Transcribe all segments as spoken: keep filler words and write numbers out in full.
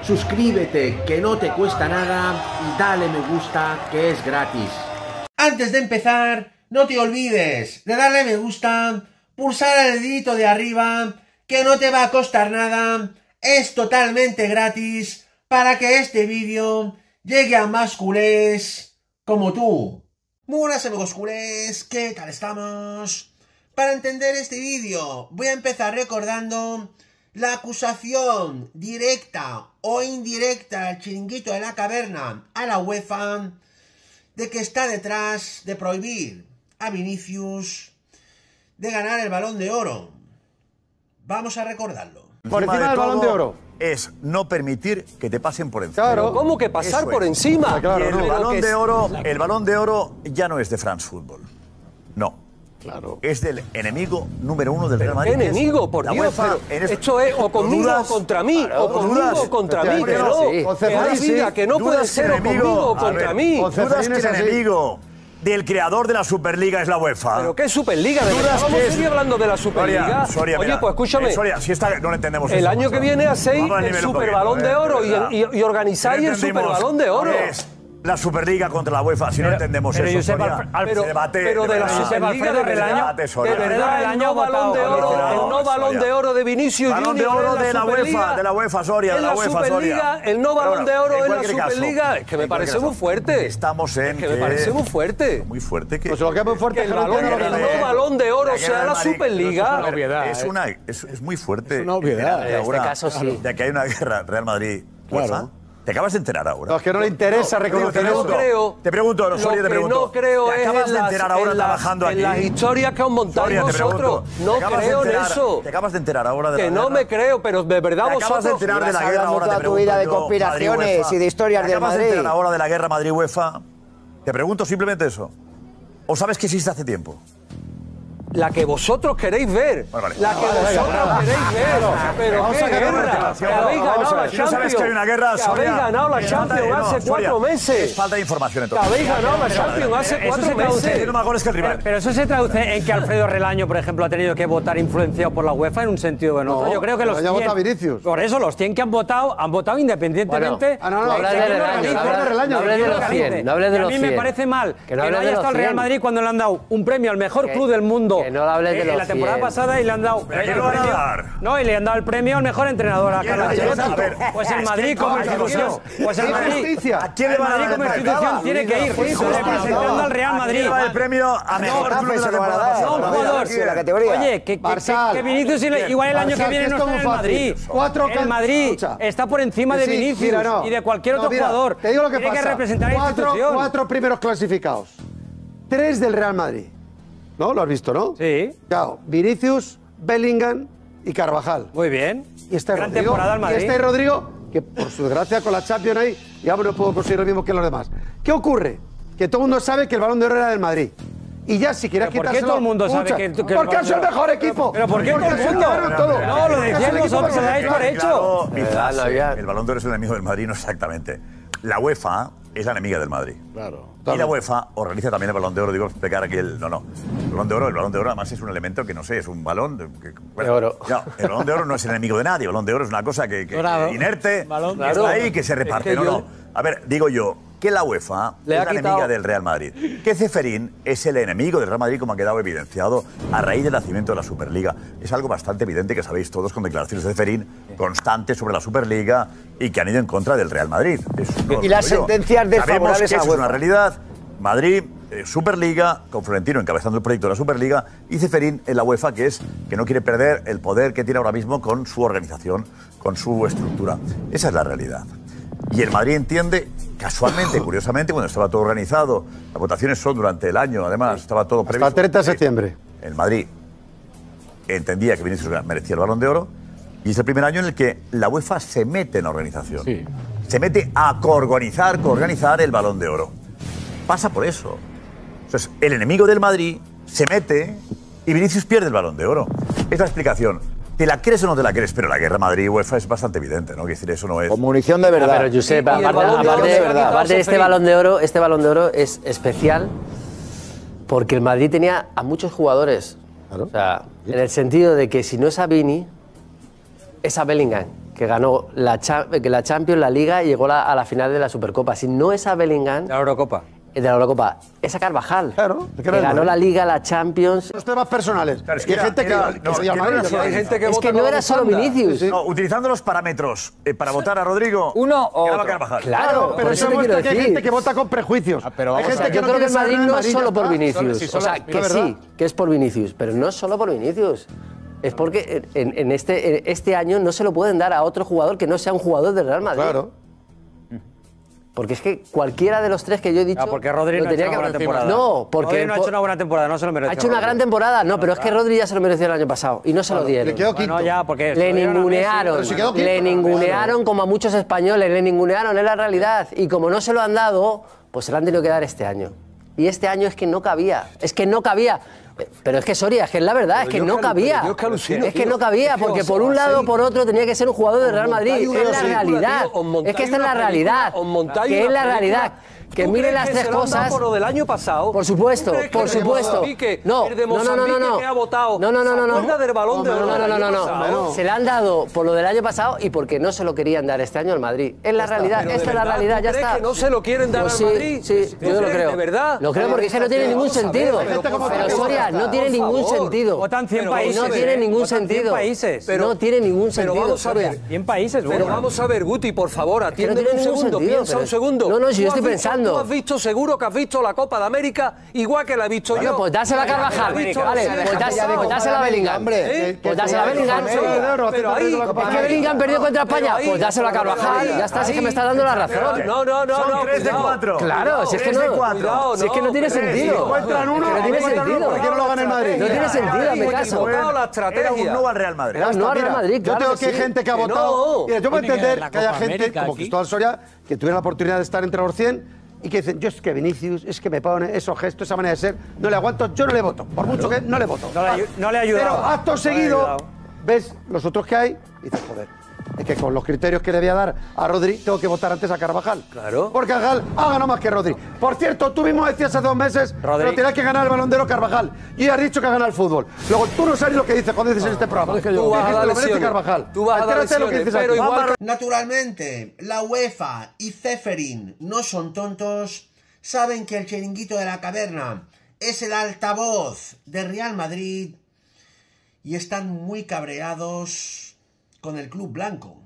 suscríbete que no te cuesta nada y dale me gusta que es gratis. Antes de empezar, no te olvides de darle me gusta, pulsar el dedito de arriba, que no te va a costar nada, es totalmente gratis para que este vídeo llegue a más culés como tú. Muy buenas amigos culés, ¿qué tal estamos? Para entender este vídeo voy a empezar recordando la acusación directa o indirecta al chiringuito de la caverna a la UEFA de que está detrás de prohibir a Vinicius de ganar el Balón de Oro. Vamos a recordarlo. Por encima del Balón de Oro. Es no permitir que te pasen por encima. Claro. ¿Cómo que pasar Eso por es. encima? Claro, Y el, no. balón que de es- oro, el Balón de Oro ya no es de France Football. No. Claro. Es del enemigo número uno del Real ¿Qué Madrid. que es enemigo? Por la Dios, UEFA. pero En esto- esto es o conmigo dudas? o contra mí, Claro, o conmigo dudas. o contra mí, que Efectivamente, no, sí. que Concejalí, hay vida, sí. que no Dudas puede ser que o el conmigo o a contra ver, mí. Conce- Dudas que es el así. enemigo del creador de la Superliga es la UEFA. Pero qué Superliga, de Dudas verdad, vamos que a es- seguir hablando de la Superliga. Soria, Soria, Oye, mira, pues escúchame, eh, Soria, si esta no lo entendemos. el esto, año que macho. viene hacéis Vamos al el nivel un Super poquito, Balón de eh, Oro y, verdad. y- y organizáis No el Super entendimos Balón de Oro. qué es la Superliga contra la UEFA, si no entendemos pero eso, Josep Soria. Alf- Alf- Se debate, pero de la verdad. Superliga, Alfredo de verdad, Relaño- Soria. de verdad, el Relaño no ha Balón de votado Oro, por el no Soria. Balón de Oro de Vinicius Balón de Junior Oro en de la Superliga. UEFA, de la UEFA, Soria, En de la la UEFA, Superliga, Soria. el no Pero Balón bueno, de Oro en en la cualquier caso, Superliga. Es que me en parece cualquier muy caso, fuerte. Estamos en Es que me parece muy fuerte. Muy fuerte que... Pues lo que es muy fuerte Que el, es que no balón, entiendo el lo que no pasa. Balón de Oro La sea guerra la del Madrid. Superliga. Pero obviedad, Es, ¿eh? una, es, es muy fuerte. Es una obviedad. de En ahora, este caso, sí. De que hay una guerra Real Madrid-UEFA. Claro. Te acabas de enterar ahora. No, es que no le interesa No, reconocer te eso. pregunto, creo- Te pregunto, Lo Soria, te que pregunto. no creo ¿Te es acabas en de las, enterar ahora en las- trabajando en aquí? las historias que os montáis Soria, te vosotros. pregunto, No ¿te acabas de creo en enterar- eso. Te acabas de enterar ahora de Que la no guerra? me creo, pero de verdad Te acabas de vosotros... enterar de la Llevas guerra hablando ahora, toda te tu pregunto vida de yo, conspiraciones Madrid-UEFA. y de historias ¿Te del acabas de Madrid? enterar ahora de la guerra Madrid-UEFA? Te pregunto simplemente eso. ¿O sabes que existe hace tiempo? La que vosotros queréis ver. Vale, vale. La que vosotros queréis ver. Pero Vamos qué a acabar la guerra. intervención. Que habéis Vamos a ganado ver, la si no sabes Champions. que hay una guerra, Que habéis Soria. ganado la Eh, Champions no, hace Soria, cuatro meses. es falta de información Que entonces. habéis ganado la Champions hace Eso cuatro se traduce- meses. Tiene más goles que el rival. Pero eso se traduce en que Alfredo Relaño, por ejemplo, ha tenido que votar influenciado por la UEFA en un sentido o en otro. No, Yo creo que los Relaño cien, vota Vinicius. por eso los cien que han votado han votado independientemente. Ah, no, no, de hablas que de alguien Relaño, organice. hablas de Relaño. Que No hables de alguien los organice. cien, no hables de Y los a mí me cien. parece mal Que que no no hables de haya los estado el Real cien. Madrid cuando le han dado un premio al mejor Que- club del mundo que no hables de eh, en los la temporada cien. pasada y le han dado ¿Pero el quién lo van a premio- dar? No, y le han dado el premio al mejor entrenador a Carlo A ver, Ancelotti. Pues el es Madrid que como ¿cómo institución, es pues el ¡Qué Madrid justicia! ¿A quién le el van a Madrid dar como el premio? institución tiene que ir representando al Real ¿A quién le va el Madrid. premio a mejor Rafa, club de la se lo van a temporada dar. No, un pasada? jugador. Sí, la categoría. Oye, que, que, Marsal. que Vinicius ile- igual el año Marsal, que viene que no esto está en es el muy Madrid. fácil. Cuatro El can- Madrid Escucha. está por encima de Sí, Vinicius mira, no. y de cualquier No, otro mira, jugador. Te digo lo que Tiene pasa. que representar a la cuatro, institución. cuatro primeros clasificados. Tres del Real Madrid. ¿No? Lo has visto, ¿no? Sí. Claro, Vinicius, Bellingham y Carvajal. Muy bien. Y este Gran Rodrigo, temporada al y Madrid. este Rodrigo, que por su desgracia con la Champions ahí, ya no puedo conseguir lo mismo que los demás. ¿Qué ocurre? Que todo el mundo sabe que el Balón de Oro era del Madrid. Y ya si quieres ¿Pero por qué quitárselo... todo el mundo sabe escucha, que- que el Porque Balón es de el Oro- mejor equipo. ¿Pero por qué Porque todo el se mundo? quedaron todo. No, lo Es el decían equipo vosotros, que se lo dais por declara. hecho. Claro, mi Eh, frase, no había- el Balón de Oro es el enemigo del Madrid, no exactamente. La UEFA es la enemiga del Madrid. Claro. Y la UEFA organiza también el Balón de Oro, digo, explicar aquí el... No, no. El Balón de Oro, el Balón de Oro además es un elemento que, no sé, es un balón... De, que- bueno, De oro. No, el Balón de Oro no es el enemigo de nadie, el Balón de Oro es una cosa que, que- Dorado. que inerte, Balón- que Claro. está ahí, que se reparte. Es que no, yo- no. A ver, digo yo, que la UEFA Le es ha la quitado- enemiga del Real Madrid. Que Ceferín es el enemigo del Real Madrid, como ha quedado evidenciado a raíz del nacimiento de la Superliga. Es algo bastante evidente que sabéis todos con declaraciones de Ceferín constantes sobre la Superliga y que han ido en contra del Real Madrid. Eso no lo Y las digo yo. sentencias Sabemos desfavorables que a la eso es una UEFA. realidad. Madrid, eh, Superliga, con Florentino encabezando el proyecto de la Superliga, y Ceferín en la UEFA, que es que no quiere perder el poder que tiene ahora mismo con su organización, con su estructura. Esa es la realidad. Y el Madrid entiende, casualmente, curiosamente, cuando estaba todo organizado, las votaciones son durante el año, además, estaba todo previsto. Hasta el treinta de septiembre. El Madrid entendía que Vinicius merecía el Balón de Oro, y es el primer año en el que la UEFA se mete en la organización. Sí. Se mete a coorganizar, coorganizar el Balón de Oro. Pasa por eso. Entonces, el enemigo del Madrid se mete y Vinicius pierde el Balón de Oro. Es la explicación. ¿Te la crees o no te la crees? Pero la guerra Madrid-UEFA es bastante evidente, ¿no? Quiero decir, eso no es... Con munición de verdad. Ah, pero Josep, Y- y el aparte, Balón de Oro aparte- de verdad. aparte de este Seferín. balón de oro, este balón de oro es especial porque el Madrid tenía a muchos jugadores. Claro. O sea, en el sentido de que si no es a Vini, es a Bellingham. que ganó la, que la Champions, la Liga y llegó la, a la final de la Supercopa. Si no es a Bellingham... De la Eurocopa. De la Eurocopa. Es a Carvajal. Claro. Que ganó la Liga, la Champions... Los temas personales. Claro, es que hay era, gente que, era, que no, se llama que no Madrid. era Hay gente que Es que no era solo Vinicius. Sí, sí. No, utilizando los parámetros eh, para votar a Rodrigo, Uno o ganaba otro. Carvajal. Claro, pero por eso eso te quiero muestra que hay decir. gente que vota con prejuicios. Ah, pero hay vamos gente a ver. que Yo no creo que quiere el saber Madrid nada no de es Madrid, solo ya por está. Vinicius. Sí, O solo- sea, es que verdad. sí, que es por Vinicius, pero no es solo por Vinicius. Es porque en, en este, en este año no se lo pueden dar a otro jugador que no sea un jugador del Real Madrid. Claro. Porque es que cualquiera de los tres que yo he dicho... Ah, porque Rodri lo no ha hecho tenía una que buena haber- temporada. No, porque... Rodri no ha hecho una buena temporada, no se lo merece. Ha hecho una Rodri. gran temporada, no, pero es que Rodri ya se lo mereció el año pasado y no se lo dieron. Le quedó Bueno, quinto. ya, porque... Le se lo dieron a Messi, ningunearon, pero si quedó quinto, le claro. ningunearon como a muchos españoles, le ningunearon, es la realidad. Y como no se lo han dado, pues se lo han tenido que dar este año. Y este año es que no cabía, es que no cabía. Pero es que, Soria, es que es la verdad, es que yo no es que- cabía. pero yo es que alucino, Es que tío. no cabía, Es que porque os- por un os lado o hacéis- por otro tenía que ser un jugador del Real Madrid. montáis una Es la película, realidad. tío, os montáis Es que esta es la una realidad. película, os montáis Que es una la película. realidad. Que ¿Tú miren crees las que tres se lo han dado cosas. por lo del año pasado? Por supuesto, ¿Tú crees que por el de supuesto. Mozambique, No, el de no, no, no, no, Mozambique no. que ha votado, No, no, no, no, no. ¿se acuerda del Balón de No, Oro no, no, del no, no, año no. pasado? Se le han dado por lo del año pasado y porque no se lo querían dar este año al Madrid. Es la realidad, Pero de esta es la verdad, realidad, ¿tú ya crees está. que no se lo quieren dar Pues al sí, Madrid? Sí, ¿Tú yo lo crees, creo. de verdad? Lo creo porque es que no tiene ningún Vamos a ver, sentido. pero ¿cómo Pero que Soria, vota? no tiene Por ningún favor. sentido. Votan cien Pero países. No tiene ningún Votan cien sentido. países. Pero- No tiene ningún pero sentido. vamos a ver. Soria. cien países, Pero bueno. vamos a ver, Guti, por favor, que no atiende tiene un ningún segundo, sentido, piensa pero- un segundo. No, no, si yo Tú estoy has visto- pensando. Tú has visto, seguro que has visto la Copa de América igual que la he visto Bueno, yo. pues dásela a Carvajal. La he visto Vale, los pues años dásela- pasados. pues dásela a Bellingham. Hombre, ¿Eh? Pues dásela a Bellingham. Pero ahí- Es que Bellingham perdió contra España. Pero ahí- Pues dáselo a Carvajal. pero Ya está, sí que ahí- me está dando la razón. No, no, no, Son no. tres de cuidado. cuatro. Claro, si es que Tres de no. cuatro. Cuidado, Si es que no tiene tres, sentido. sí. Encuentran uno, Es que no tiene encuentran uno, sentido. ¿por qué no lo gana el Madrid? No tiene sentido, Ahí, me caso. equivocado la Era estrategia. un no al Real Madrid. Era un no al Real Mira, Madrid, yo claro tengo que que hay sí. gente que ha Que votado. no. Mira, yo puedo Tiene que entender la que haya Copa gente América como aquí. Cristóbal Soria que tuviera la oportunidad de estar entre los cien y que dicen, yo es que Vinicius, es que me pone esos gestos, esa manera de ser, no le aguanto, yo no le voto. Por mucho que no le voto. No le ayu- no le ha ayudado. Pero acto No le ha seguido, ayudado. ves los otros que hay y dices, joder, es que con los criterios que le voy a dar a Rodri, tengo que votar antes a Carvajal. Claro. Porque Carvajal ha ganado más que Rodri. Por cierto, tú mismo decías hace dos meses, Rodri. pero tienes que ganar el Balón de Oro Carvajal. Y has dicho que ha ganado el fútbol. Luego, tú no sabes lo que dices cuando dices en este programa. Tú vas a Dices que dar lo merece lesiones. Carvajal. Tú vas a dar Entérate de lo que lesiones, dices pero aquí. igual Naturalmente, la UEFA y Ceferin no son tontos, saben que el chiringuito de la caverna es el altavoz de Real Madrid y están muy cabreados con el club blanco.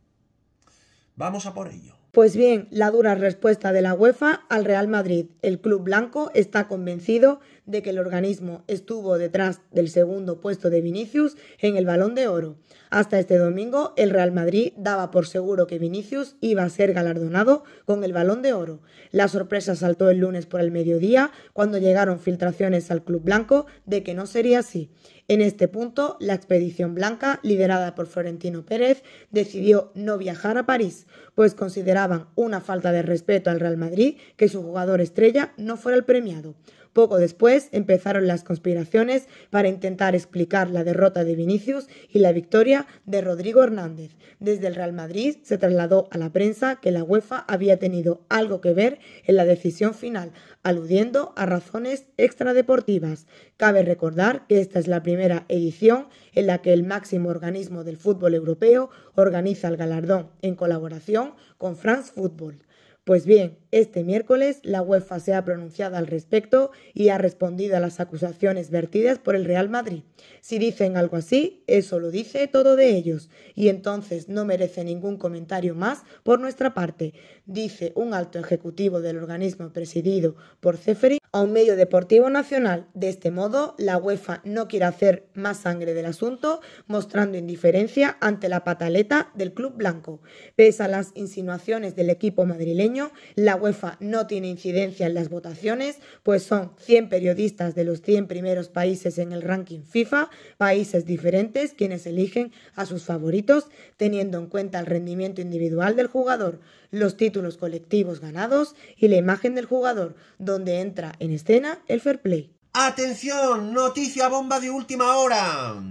Vamos a por ello. Pues bien, la dura respuesta de la UEFA al Real Madrid. El club blanco está convencido de que el organismo estuvo detrás del segundo puesto de Vinicius en el Balón de Oro. Hasta este domingo, el Real Madrid daba por seguro que Vinicius iba a ser galardonado con el Balón de Oro. La sorpresa saltó el lunes por el mediodía, cuando llegaron filtraciones al club blanco de que no sería así. En este punto, la expedición blanca, liderada por Florentino Pérez, decidió no viajar a París, pues consideraban una falta de respeto al Real Madrid que su jugador estrella no fuera el premiado. Poco después empezaron las conspiraciones para intentar explicar la derrota de Vinicius y la victoria de Rodrigo Hernández. Desde el Real Madrid se trasladó a la prensa que la UEFA había tenido algo que ver en la decisión final, aludiendo a razones extradeportivas. Cabe recordar que esta es la primera edición en la que el máximo organismo del fútbol europeo organiza el galardón en colaboración con France Football. Pues bien, este miércoles la UEFA se ha pronunciado al respecto y ha respondido a las acusaciones vertidas por el Real Madrid. Si dicen algo así, eso lo dice todo de ellos, y entonces no merece ningún comentario más por nuestra parte, dice un alto ejecutivo del organismo presidido por Ceferin a un medio deportivo nacional. De este modo, la UEFA no quiere hacer más sangre del asunto, mostrando indiferencia ante la pataleta del club blanco. Pese a las insinuaciones del equipo madrileño, la UEFA no tiene incidencia en las votaciones, pues son cien periodistas de los cien primeros países en el ranking FIFA, países diferentes, quienes eligen a sus favoritos, teniendo en cuenta el rendimiento individual del jugador, los títulos colectivos ganados y la imagen del jugador, donde entra en escena el fair play. ¡Atención! Noticia bomba de última hora.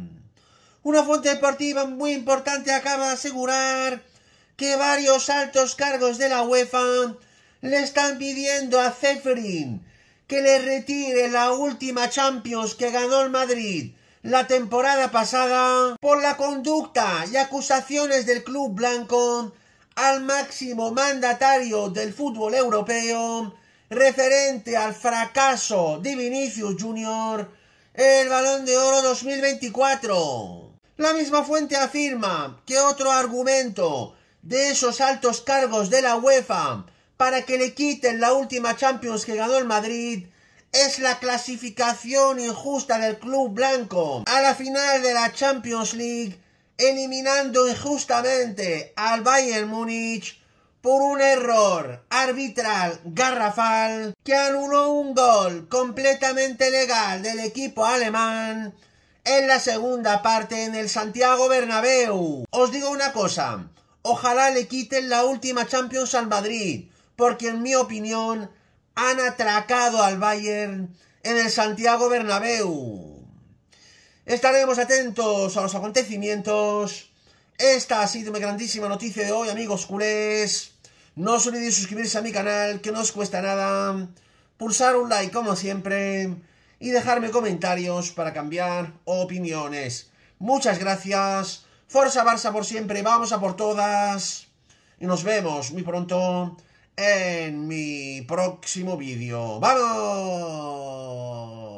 Una fuente deportiva muy importante acaba de asegurar que varios altos cargos de la UEFA le están pidiendo a Ceferin que le retire la última Champions que ganó el Madrid, la temporada pasada por la conducta y acusaciones del club blanco al máximo mandatario del fútbol europeo referente al fracaso de Vinicius Junior el Balón de Oro dos mil veinticuatro. La misma fuente afirma que otro argumento de esos altos cargos de la UEFA para que le quiten la última Champions que ganó el Madrid es la clasificación injusta del club blanco a la final de la Champions League, eliminando injustamente al Bayern Múnich por un error arbitral garrafal que anuló un gol completamente legal del equipo alemán en la segunda parte en el Santiago Bernabéu. Os digo una cosa, ojalá le quiten la última Champions al Madrid, porque en mi opinión han atracado al Bayern en el Santiago Bernabéu. Estaremos atentos a los acontecimientos. Esta ha sido mi grandísima noticia de hoy, amigos culés. No os olvidéis suscribirse a mi canal, que no os cuesta nada. Pulsar un like como siempre y dejarme comentarios para cambiar opiniones. Muchas gracias. Forza Barça por siempre, vamos a por todas. Y nos vemos muy pronto en mi próximo vídeo. ¡Vamos!